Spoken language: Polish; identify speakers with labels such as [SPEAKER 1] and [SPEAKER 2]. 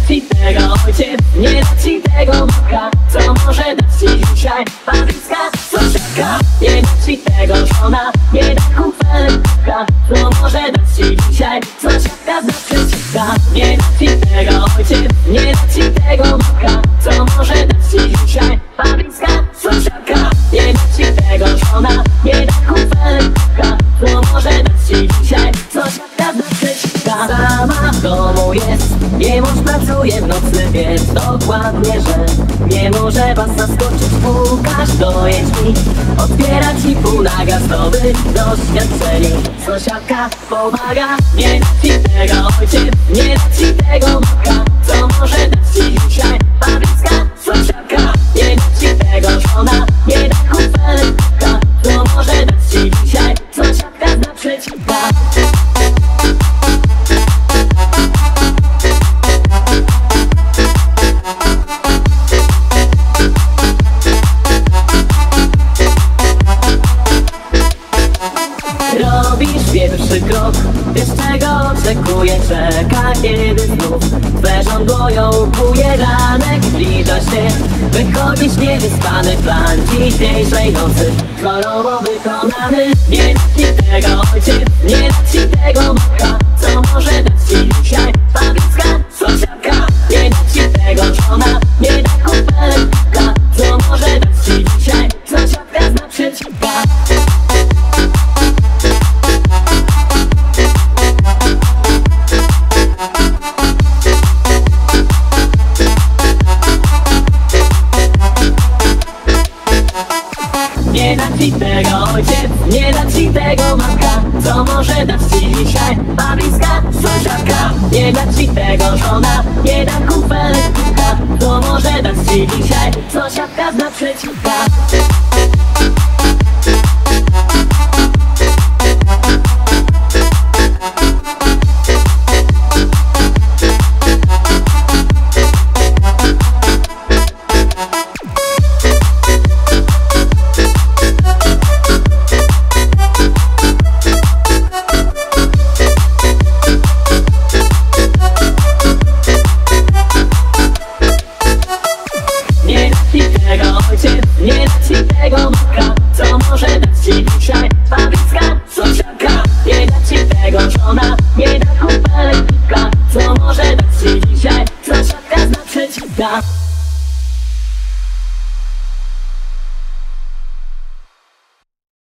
[SPEAKER 1] ci tego ojciec, nie da ci tego matka. Co może dać ci dzisiaj paryska sąsiadka? Nie da ci tego żona, nie da kufelka. Co może dać ci dzisiaj sąsiadka z naprzeciwka? Nie da ci tego ojciec, nie da ci tego matka. Co może dać ci dzisiaj paryska sąsiadka? Nie da ci tego żona, nie da kufelka. Co może dać ci dzisiaj sąsiadka z naprzeciwka? Sama w domu jest, nie mąż pracuje w nocy, więc dokładnie, że nie może was zaskoczyć. Pukasz do jej drzwi, otwiera ci półnaga, zdobyć doświadczeni. Sąsiadka pomaga, nie da ci tego ojciec, nie da ci tego matka. Co może dać ci dzisiaj paryska sąsiadka? Nie da ci tego żona, nie da kufelka. Co może dać ci dzisiaj sąsiadka z naprzeciwka? Robisz pierwszy krok, wiesz czego oczekuje, czeka kiedy znów twe żądło ją kuje. Ranek zbliża się, wychodzisz niewyspany, plan dzisiejszej nocy kolorowo wykonany. Nie da ci tego ojciec, nie da ci tego matka. Co może dać ci dzisiaj paryska sąsiadka? Nie da ci tego żona, nie da kufelka. Co może dać ci dzisiaj sąsiadka z naprzeciwka? Nie da ci tego ojciec, nie da ci tego matka. Co może dać ci dzisiaj paryska sąsiadka? Nie da ci tego żona, nie da kufelka. Co może dać ci dzisiaj sąsiadka z naprzeciwka?